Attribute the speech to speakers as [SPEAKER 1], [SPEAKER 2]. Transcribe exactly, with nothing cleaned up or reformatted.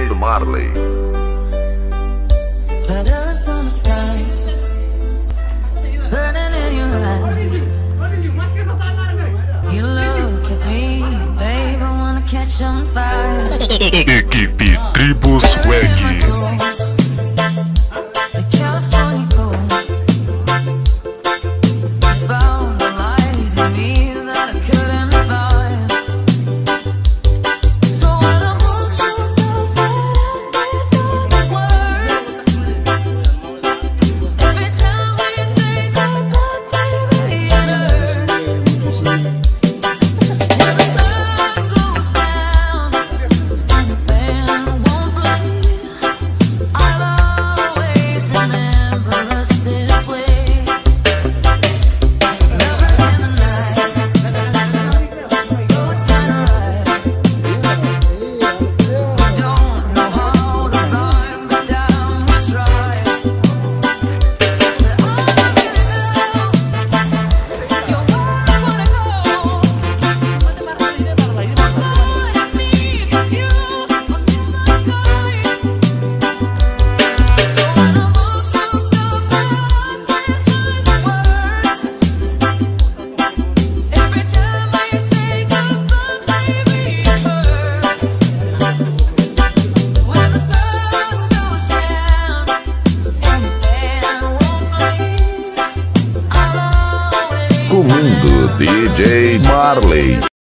[SPEAKER 1] J Marley.
[SPEAKER 2] Letters on the sky, burning in your eyes. You look at me, babe, I wanna catch on fire.
[SPEAKER 3] Equipe Tribo Swag.
[SPEAKER 2] The California gold found a light in me that I couldn't find. So when I want you to get up with all the words, every time we say goodbye, baby, it hurts. When the sun goes down and the band won't play, I'll always remember us this way. Lovers in the night, though it's kinda right. We don't know how to rhyme, but down we try. But I love you now, you're where I wanna go. But I need you, I'll never die. So when I want you to go, I can't find the words. Every time I say goodbye, baby, it hurts. When the sun goes down and the band won't play, I'll always
[SPEAKER 1] Comando D J Marley.